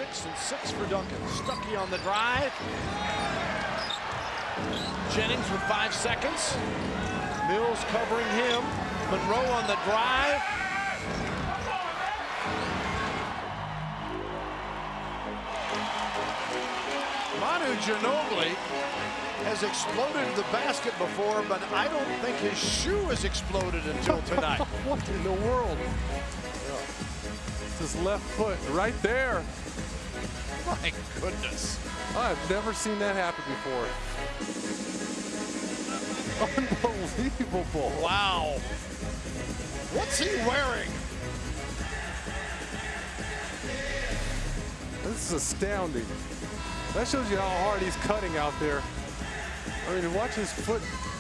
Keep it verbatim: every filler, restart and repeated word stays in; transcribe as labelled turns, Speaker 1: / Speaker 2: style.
Speaker 1: six and six for Duncan. Stuckey on the drive. Jennings with five seconds. Mills covering him. Monroe on the drive. Manu Ginóbili has exploded the basket before, but I don't think his shoe has exploded until tonight.
Speaker 2: What in the world? It's his left foot right there.
Speaker 1: My goodness.
Speaker 2: I've never seen that happen before. Unbelievable.
Speaker 1: Wow. What's he wearing?
Speaker 2: This is astounding. That shows you how hard he's cutting out there. I mean, watch his foot